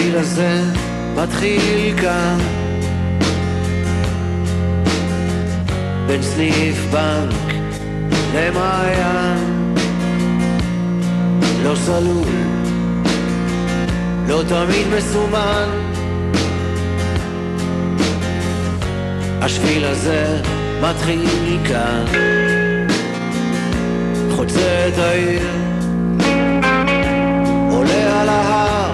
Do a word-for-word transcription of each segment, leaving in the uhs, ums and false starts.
השביל הזה מתחיל כאן, בין סניף בנק למעיין, לא סלול, לא תמיד מסומן. השביל הזה מתחיל כאן, חוצה את העיר, עולה על ההר,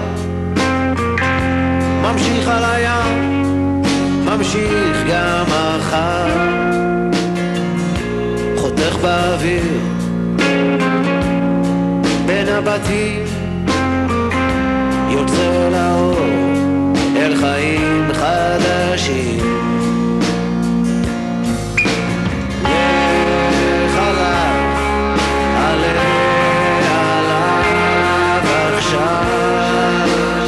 ממשיך על הים, ממשיך גם מחר, חותך באוויר בין הבתים, יוצא לאור אל חיים חדשים. לך עליו, עלה עליו עכשיו,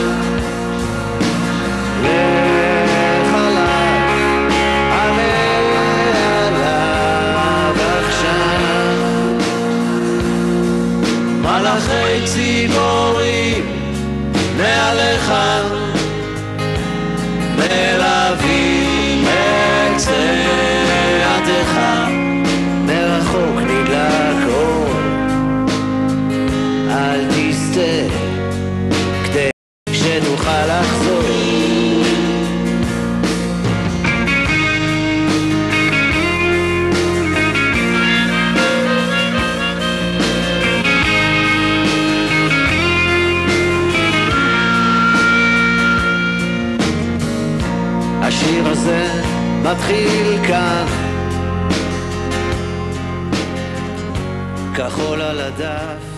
לך עליו, עלה עליו עכשיו. מלאכי ציפורים מעליך מלווים את צעדיך, מרחוק נדלק אור, אל תסתה כדי שתוכל לחזור. השיר הזה מתחיל כאן, כחול על הדף